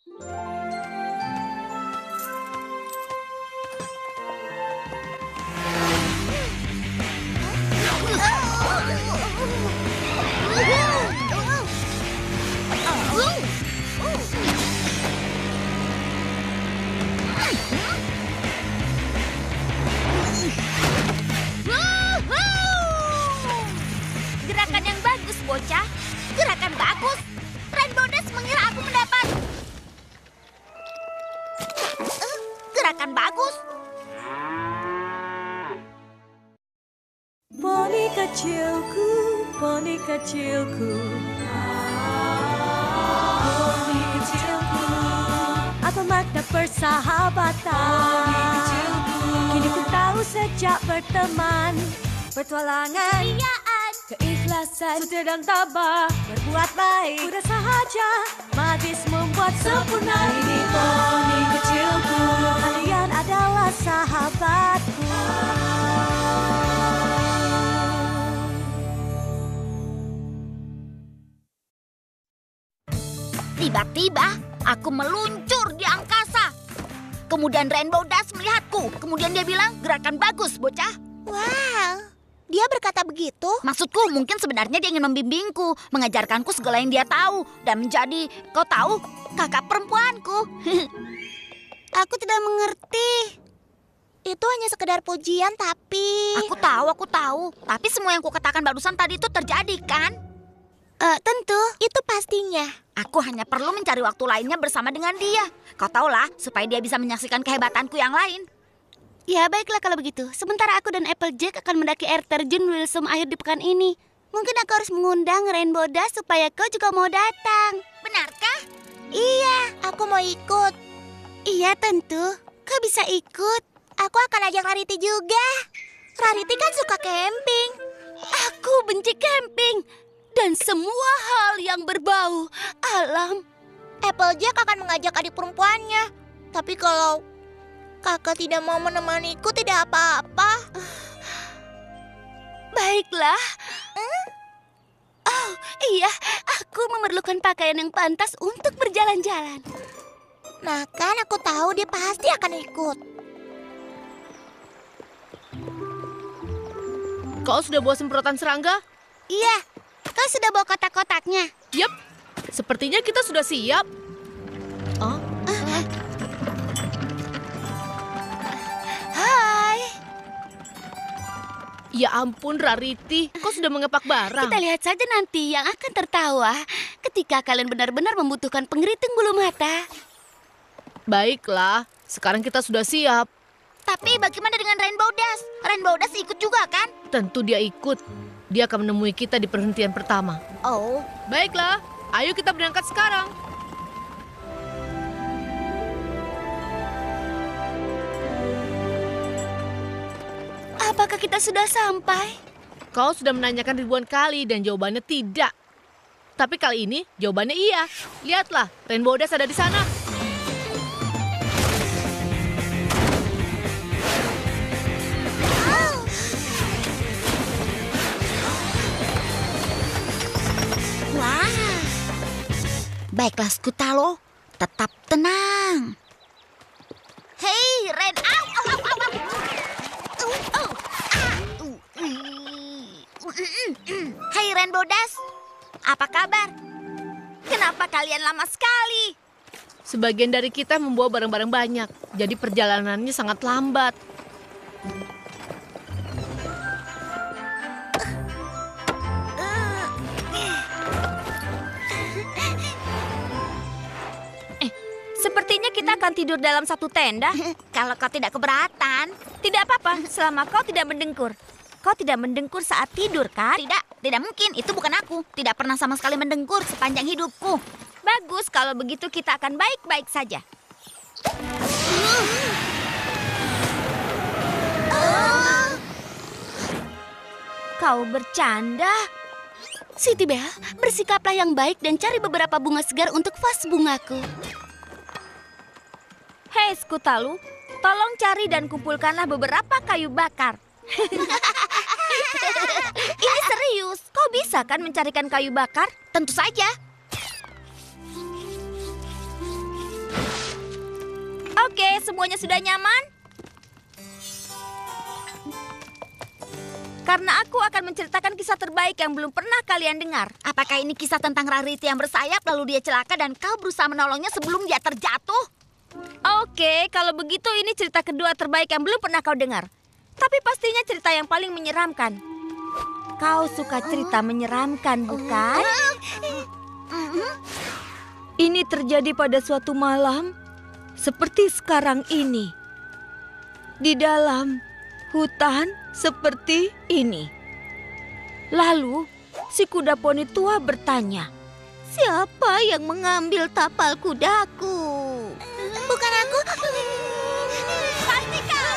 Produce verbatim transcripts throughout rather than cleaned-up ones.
Gerakan yang bagus, bocah. Gerakan bagus. Rainbow Dash mengira aku mendapat. Uh, gerakan bagus. Poni kecilku, poni kecilku. Poni kecilku. Apa makna persahabatan? Poni kecilku. Kini ku tahu sejak berteman. Petualangan, keriaan, keikhlasan, setia dan tabah, berbuat baik, mudah sahaja, magis membuat sempurna. Ini poni kecilku, kalian adalah sahabatku. Tiba-tiba, aku meluncur di angkasa. Kemudian Rainbow Dash melihatku. Kemudian dia bilang, gerakan bagus, bocah. Wow, dia berkata begitu? Maksudku, mungkin sebenarnya dia ingin membimbingku, mengajarkanku segala yang dia tahu, dan menjadi, kau tahu, kakak perempuanku. Aku tidak mengerti. Itu hanya sekedar pujian, tapi... Aku tahu, aku tahu. Tapi semua yang kukatakan barusan tadi itu terjadi, kan? Uh, tentu, itu pastinya. Aku hanya perlu mencari waktu lainnya bersama dengan dia. Kau tahulah, supaya dia bisa menyaksikan kehebatanku yang lain. Ya, baiklah kalau begitu. Sementara aku dan Applejack akan mendaki air terjun Wilsum akhir di pekan ini. Mungkin aku harus mengundang Rainbow Dash supaya kau juga mau datang. Benarkah? Iya, aku mau ikut. Iya, tentu. Kau bisa ikut. Aku akan ajak Rarity juga. Rarity kan suka camping. Aku benci camping dan semua hal yang berbau alam. Applejack akan mengajak adik perempuannya. Tapi kalau kakak tidak mau menemaniku, tidak apa-apa. Baiklah. Hmm? Oh, iya. Aku memerlukan pakaian yang pantas untuk berjalan-jalan. Nah kan, aku tahu dia pasti akan ikut. Kau sudah bawa semprotan serangga? Iya. Kau sudah bawa kotak-kotaknya? Yap. Sepertinya kita sudah siap. Oh? Uh. Hai. Ya ampun, Rarity. Kau sudah mengepak barang. Kita lihat saja nanti yang akan tertawa ketika kalian benar-benar membutuhkan pengeriting bulu mata. Baiklah, sekarang kita sudah siap. Tapi bagaimana dengan Rainbow Dash? Rainbow Dash ikut juga kan? Tentu dia ikut. Dia akan menemui kita di perhentian pertama. Oh. Baiklah, ayo kita berangkat sekarang. Apakah kita sudah sampai? Kau sudah menanyakan ribuan kali dan jawabannya tidak. Tapi kali ini jawabannya iya. Lihatlah, Rainbow Dash ada di sana. Wah. Baiklah, Skutalo. Tetap tenang. Hei, Ren. Au, au, au, au, au. Uh, oh. Ah. Uh, uh. Hei, Rainbow Dash. Apa kabar? Kenapa kalian lama sekali? Sebagian dari kita membawa barang-barang banyak, jadi perjalanannya sangat lambat. Sepertinya kita akan tidur dalam satu tenda. Kalau kau tidak keberatan. Tidak apa-apa, selama kau tidak mendengkur. Kau tidak mendengkur saat tidur, kan? Tidak, tidak mungkin. Itu bukan aku. Tidak pernah sama sekali mendengkur sepanjang hidupku. Bagus, kalau begitu kita akan baik-baik saja. Uh. Kau bercanda? Siti Belle, bersikaplah yang baik dan cari beberapa bunga segar untuk vas bungaku. Hei, Skutalu, tolong cari dan kumpulkanlah beberapa kayu bakar. Ini serius, kau bisa kan mencarikan kayu bakar? Tentu saja. Apakah semuanya sudah nyaman? Karena aku akan menceritakan kisah terbaik yang belum pernah kalian dengar. Apakah ini kisah tentang Rarity yang bersayap lalu dia celaka dan kau berusaha menolongnya sebelum dia terjatuh? Oke, kalau begitu ini cerita kedua terbaik yang belum pernah kau dengar. Tapi pastinya cerita yang paling menyeramkan. Kau suka cerita menyeramkan, bukan? Ini terjadi pada suatu malam seperti sekarang ini. Di dalam hutan seperti ini. Lalu si kuda poni tua bertanya, Siapa yang mengambil tapal kudaku? Bukan aku. pasti kau.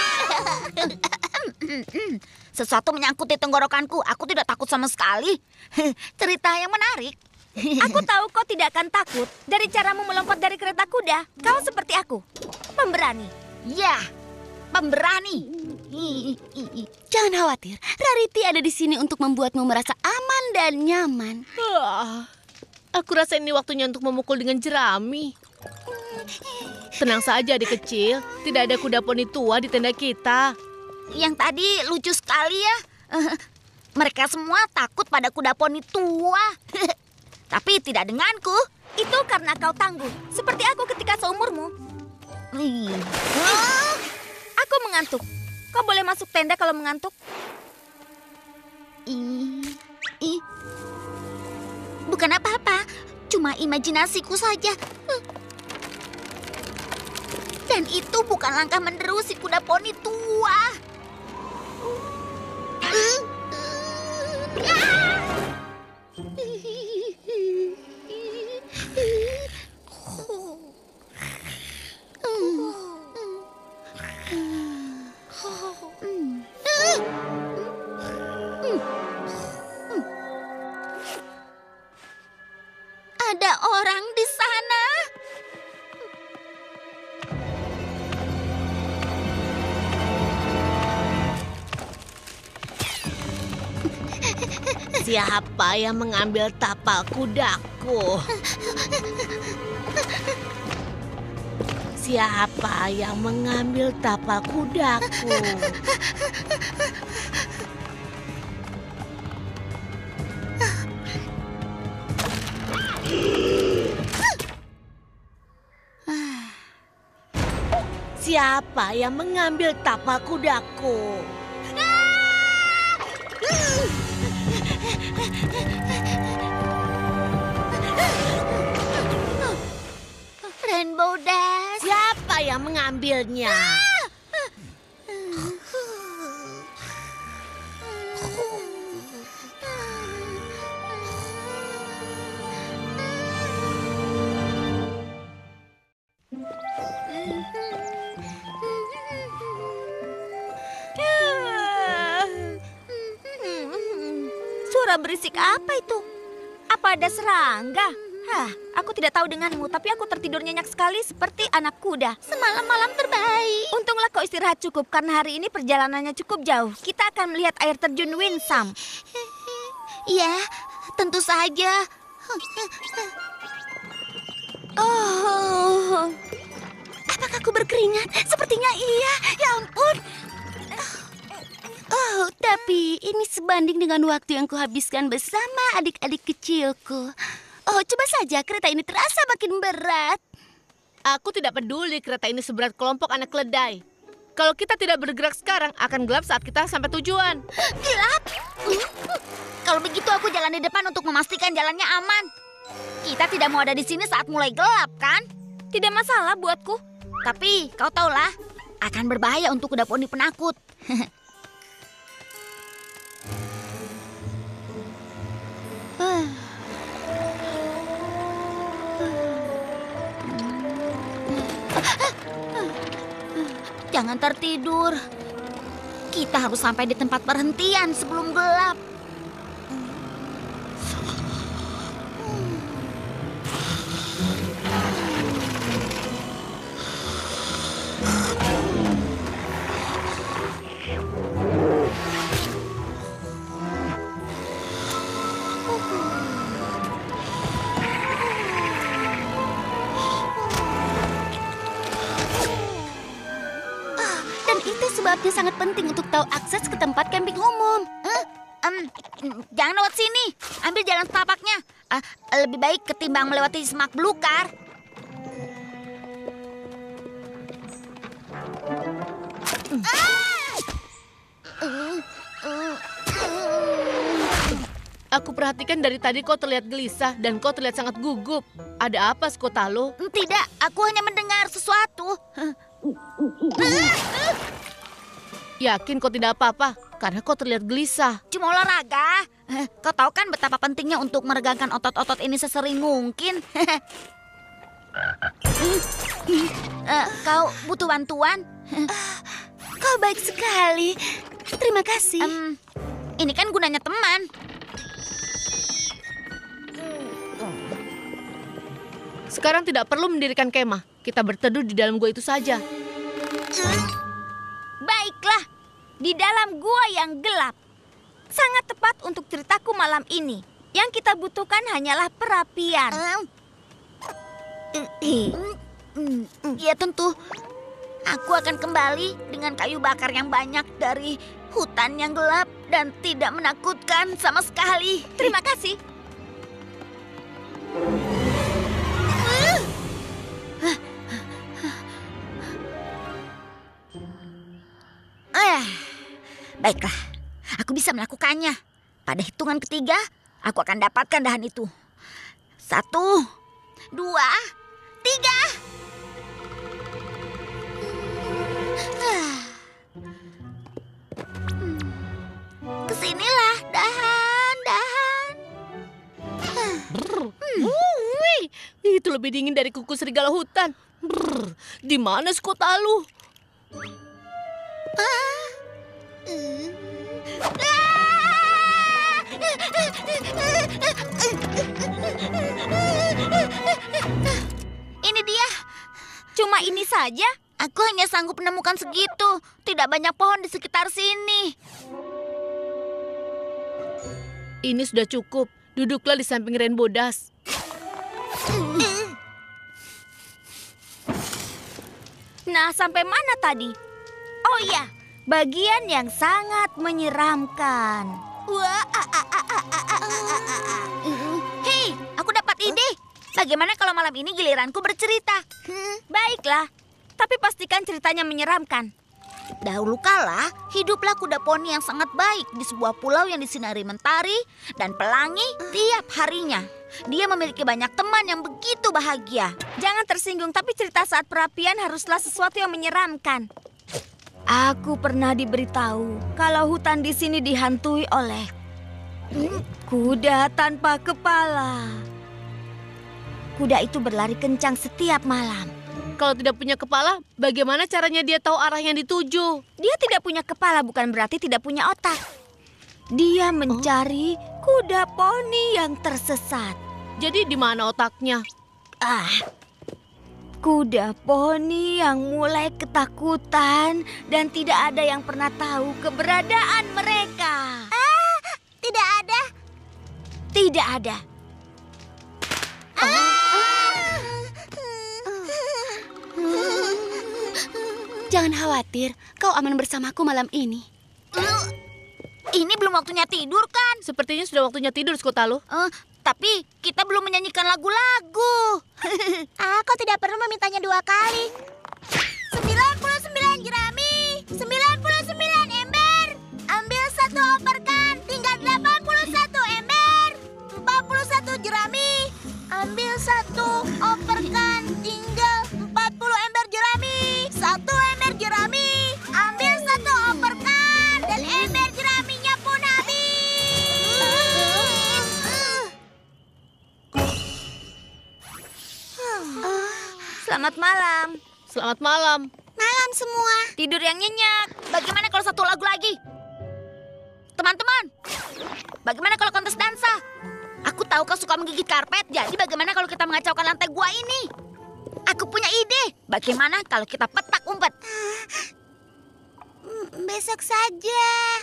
Sesuatu menyangkut di tenggorokanku. Aku tidak takut sama sekali. Cerita yang menarik. Aku tahu kau tidak akan takut. Dari caramu melompat dari kereta kuda, kau seperti aku. Pemberani. Ya, pemberani. Jangan khawatir, Rarity ada di sini untuk membuatmu merasa aman dan nyaman. Ah, aku rasa ini waktunya untuk memukul dengan jerami. Tenang saja adik kecil, tidak ada kuda poni tua di tenda kita. Yang tadi lucu sekali ya. Mereka semua takut pada kuda poni tua. Tapi tidak denganku. Itu karena kau tangguh, seperti aku ketika seumurmu. Aku mengantuk. Kau boleh masuk tenda kalau mengantuk. Ih, ih. Bukan apa-apa, cuma imajinasiku saja. Dan itu bukan langkah menderu si kuda poni tua. Ada orang di sana. Siapa yang mengambil tapal kudaku? Siapa yang mengambil tapal kudaku? Siapa yang mengambil tapal kudaku? Rainbow Dash. Siapa yang mengambilnya? Suara berisik apa itu? Apa ada serangga? Hah, aku tidak tahu denganmu, tapi aku tertidur nyenyak sekali seperti anak kuda. Semalam malam terbaik. Untunglah kau istirahat cukup, karena hari ini perjalanannya cukup jauh. Kita akan melihat air terjun Winsam. Ya, tentu saja. Oh, apakah aku berkeringat? Sepertinya iya. Ya ampun. Oh, tapi ini sebanding dengan waktu yang kuhabiskan bersama adik-adik kecilku. Oh, coba saja kereta ini terasa makin berat. Aku tidak peduli kereta ini seberat kelompok anak keledai. Kalau kita tidak bergerak sekarang, akan gelap saat kita sampai tujuan. Gelap. Kalau begitu aku jalan di depan untuk memastikan jalannya aman. Kita tidak mau ada di sini saat mulai gelap, kan? Tidak masalah buatku. Tapi kau tahulah, akan berbahaya untuk kuda poni penakut. Jangan tertidur. Kita harus sampai di tempat perhentian sebelum gelap. sebabnya sangat penting untuk tahu akses ke tempat camping umum. Eh, em, jangan lewat sini. Ambil jalan setapaknya. Ah, lebih baik ketimbang melewati semak belukar. Aku perhatikan dari tadi kau terlihat gelisah dan kau terlihat sangat gugup. Ada apa, Skotalo? Tidak, aku hanya mendengar sesuatu. Yakin kau tidak apa-apa? Karena kau terlihat gelisah. Cuma olahraga. Eh, Kau tahu kan betapa pentingnya untuk meregangkan otot-otot ini sesering mungkin. Eh, Kau butuh bantuan? Kau baik sekali. Terima kasih. Em, ini kan gunanya teman. Sekarang tidak perlu mendirikan kemah. Kita berteduh di dalam gua itu saja. Baiklah, di dalam gua yang gelap. Sangat tepat untuk ceritaku malam ini. Yang kita butuhkan hanyalah perapian. Em, mm, Ya tentu. Aku akan kembali dengan kayu bakar yang banyak dari hutan yang gelap dan tidak menakutkan sama sekali. Terima kasih. Eh, baiklah, aku bisa melakukannya. Pada hitungan ketiga, aku akan dapatkan dahan itu. Satu, dua, tiga. Kesinilah, dahan, dahan. Wih, itu lebih dingin dari kuku serigala hutan. Brr, di mana Skotalo? Ini dia. Cuma ini saja? Aku hanya sanggup menemukan segitu. Tidak banyak pohon di sekitar sini. Ini sudah cukup. Duduklah di samping Rainbow Dash. Nah, sampai mana tadi? Oh iya, bagian yang sangat menyeramkan. Wah, ah, ah, ah, ah, ah, ah, ah, ah, ah. Hei, aku dapat ide. Bagaimana kalau malam ini giliranku bercerita? Baiklah, tapi pastikan ceritanya menyeramkan. Dahulu kala, hiduplah kuda poni yang sangat baik di sebuah pulau yang disinari mentari dan pelangi tiap harinya. Dia memiliki banyak teman yang begitu bahagia. Jangan tersinggung, tapi cerita saat perapian haruslah sesuatu yang menyeramkan. Aku pernah diberitahu kalau hutan di sini dihantui oleh kuda tanpa kepala. Kuda itu berlari kencang setiap malam. Kalau tidak punya kepala, bagaimana caranya dia tahu arah yang dituju? Dia tidak punya kepala bukan berarti tidak punya otak. Dia mencari kuda poni yang tersesat. Jadi di mana otaknya? Ah, kuda poni yang mulai ketakutan dan tidak ada yang pernah tahu keberadaan mereka. Tidak ada. Tidak ada. Jangan khawatir, kau aman bersamaku malam ini. Ini belum waktunya tidur kan? Sepertinya sudah waktunya tidur, Skotalo. Eh, tapi kita belum menyanyikan lagu-lagu. Ah, kau tidak perlu memintanya dua kali. sembilan puluh sembilan jerami, sembilan puluh sembilan ember. Ambil satu operkan, tinggal delapan puluh satu ember. empat puluh satu jerami. Ambil satu operkan, tinggal empat puluh ember jerami. Satu ember jerami. Ambil satu operkan dan ember jeraminya pun habis. Selamat malam. Selamat malam. Malam semua. Tidur yang nyenyak. Bagaimana kalau satu lagu lagi? Teman-teman, bagaimana kalau kontes dansa? Aku tahu kau suka menggigit karpet, jadi bagaimana kalau kita mengacaukan lantai gua ini? Aku punya ide. Bagaimana kalau kita petak umpet? Besok saja.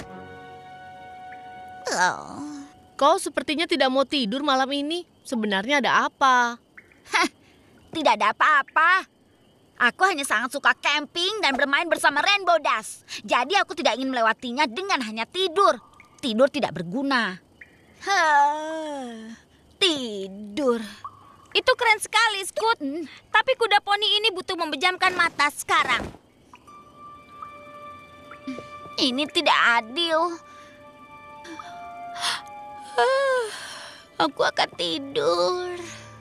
Oh. Kau sepertinya tidak mau tidur malam ini. Sebenarnya ada apa? Hah, tidak ada apa-apa. Aku hanya sangat suka camping dan bermain bersama Rainbow Dash. Jadi aku tidak ingin melewatinya dengan hanya tidur. Tidur tidak berguna. Hah, tidur. Itu keren sekali, Scoot. Tapi kuda poni ini butuh memejamkan mata sekarang. Ini tidak adil. Aku akan tidur.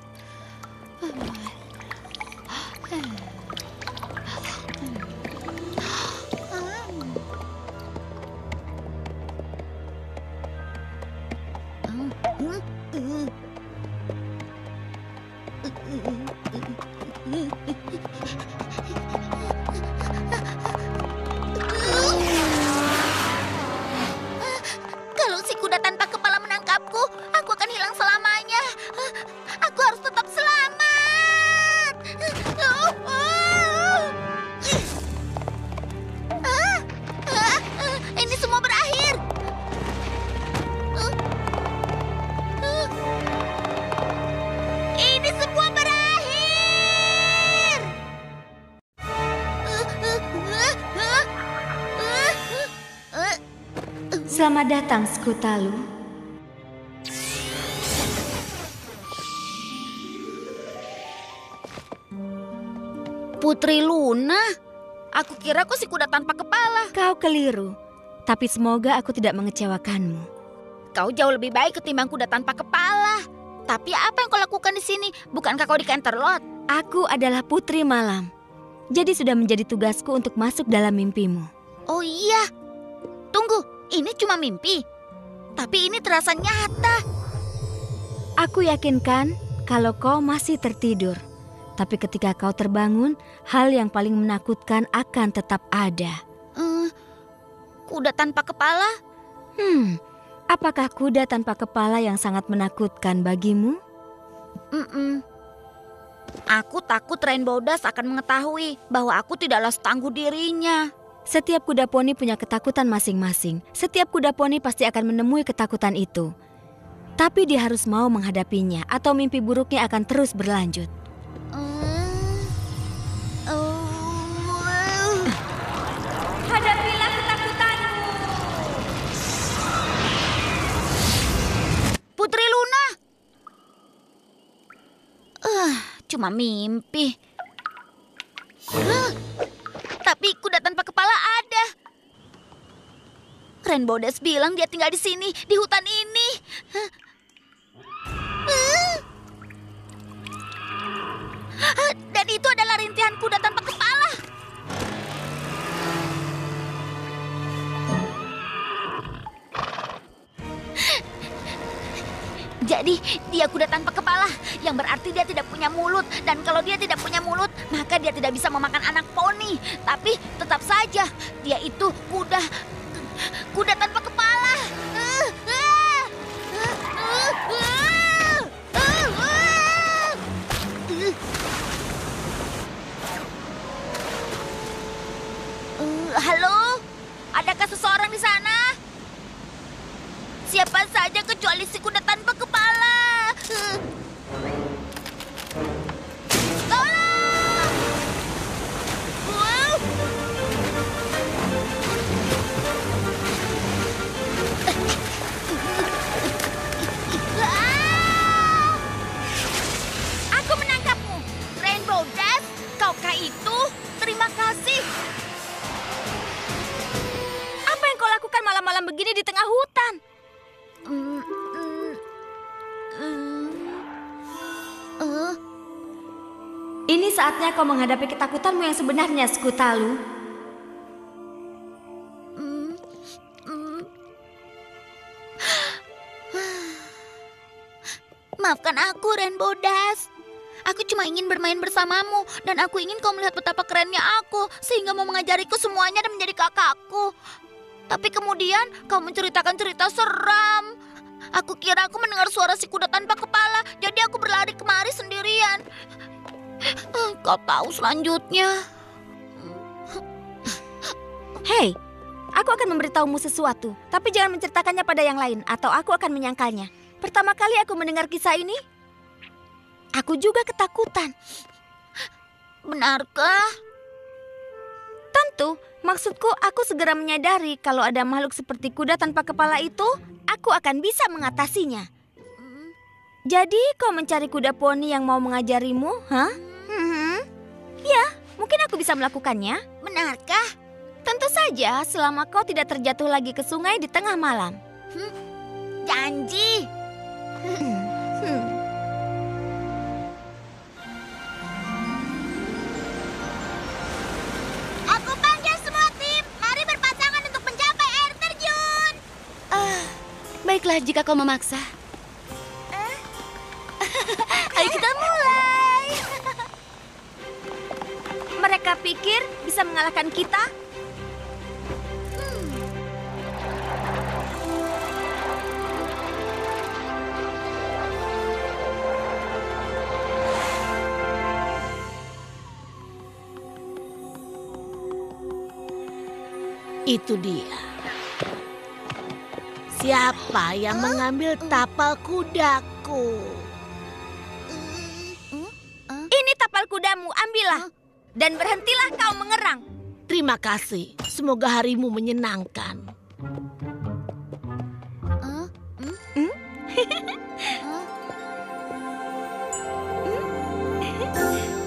Kalau si kuda tanpa kepala menangkapku, aku akan hilang selamanya. Aku harus tetap selamat. Ini semua berakhir. Ini semua berakhir. Selamat datang, Skutalu. Putri Luna, aku kira kau si kuda tanpa kepala. Kau keliru. Tapi semoga aku tidak mengecewakanmu. Kau jauh lebih baik ketimbang kuda tanpa kepala. Tapi apa yang kau lakukan di sini? Bukankah kau di Canterlot? Aku adalah Putri Malam. Jadi sudah menjadi tugasku untuk masuk dalam mimpimu. Oh iya. Tunggu, ini cuma mimpi. Tapi ini terasa nyata. Aku yakinkan kalau kau masih tertidur. Tapi ketika kau terbangun, hal yang paling menakutkan akan tetap ada. Hmm, kuda tanpa kepala? Hmm, apakah kuda tanpa kepala yang sangat menakutkan bagimu? Mm-mm. Aku takut Rainbow Dash akan mengetahui bahwa aku tidaklah setangguh dirinya. Setiap kuda poni punya ketakutan masing-masing. Setiap kuda poni pasti akan menemui ketakutan itu. Tapi dia harus mau menghadapinya atau mimpi buruknya akan terus berlanjut. Hmm. Oh. Hadapilah ketakutanmu. Putri Luna. Uh, cuma mimpi. Uh, tapi kuda tanpa kepala ada. Rainbow Dash bilang dia tinggal di sini, di hutan ini. Uh. Uh. Dan itu adalah rintihan kuda tanpa kepala. Jadi dia kuda tanpa kepala, yang berarti dia tidak punya mulut. Dan kalau dia tidak punya mulut, maka dia tidak bisa memakan anak poni. Tapi tetap saja, dia itu kuda, kuda tanpa kepala. Uh, uh, uh, uh, uh, uh, uh. Uh, halo, adakah seseorang di sana? Siapa saja kecuali si kuda tanpa kepala. Uh. Tolong! Wow! Ah! Aku menangkapmu, Rainbow Dash. Kaukah itu? Terima kasih. Apa yang kau lakukan malam-malam begini di tengah hutan? Mm, mm, mm. Uh, Ini saatnya kau menghadapi ketakutanmu yang sebenarnya, Skutalu. mm, mm. Maafkan aku, Rainbow Dash. Aku cuma ingin bermain bersamamu, dan aku ingin kau melihat betapa kerennya aku, sehingga mau mengajariku semuanya dan menjadi kakakku. Tapi kemudian kau menceritakan cerita seram. Aku kira aku mendengar suara si kuda tanpa kepala, jadi aku berlari kemari sendirian. Kau tahu selanjutnya. Hei, aku akan memberitahumu sesuatu, tapi jangan menceritakannya pada yang lain, atau aku akan menyangkalnya. Pertama kali aku mendengar kisah ini, aku juga ketakutan. Benarkah? Tentu, maksudku aku segera menyadari kalau ada makhluk seperti kuda tanpa kepala itu, aku akan bisa mengatasinya. Jadi kau mencari kuda poni yang mau mengajarimu, hah? Hmm, ya, mungkin aku bisa melakukannya. Benarkah? Tentu saja, selama kau tidak terjatuh lagi ke sungai di tengah malam. Hmm, janji. Hmm. Aku panggil semua tim. Mari berpasangan untuk mencapai air terjun. Ah, baiklah jika kau memaksa. Ayo kita mulai. Mereka pikir bisa mengalahkan kita? Itu dia. Siapa yang mengambil tapal kudaku? Ini tapal kudamu, ambillah. Dan berhentilah kau mengerang. Terima kasih. Semoga harimu menyenangkan. Huh?